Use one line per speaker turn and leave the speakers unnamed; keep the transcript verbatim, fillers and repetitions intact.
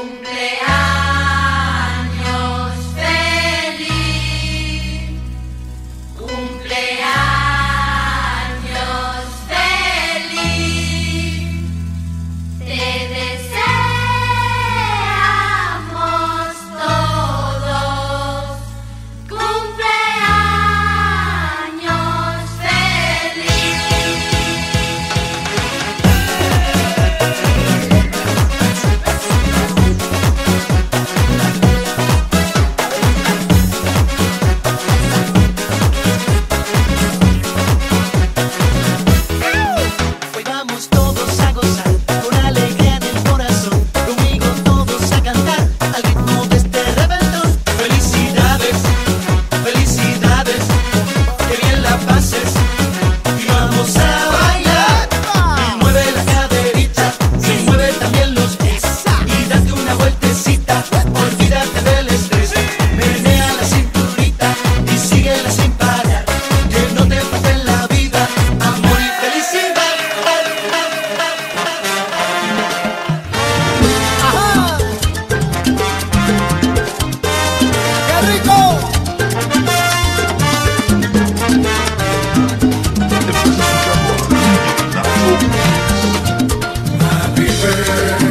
Cumpleaños feliz, cumpleaños feliz, te deseamos todos, cumpleaños feliz.
Hoy vamos todos a gozar, con alegría en el corazón, conmigo todos a cantar, al ritmo de este rebeldón. Felicidades, felicidades, que bien la pases, y vamos a bailar. Y mueve la caderita, y mueve también los pies, y date una vueltecita, olvídate del estrés. Menea la cinturita, y síguela sin parar, que no te falte en la vida amor y felicidad.
¡Ajá! ¡Qué rico!
Happy birthday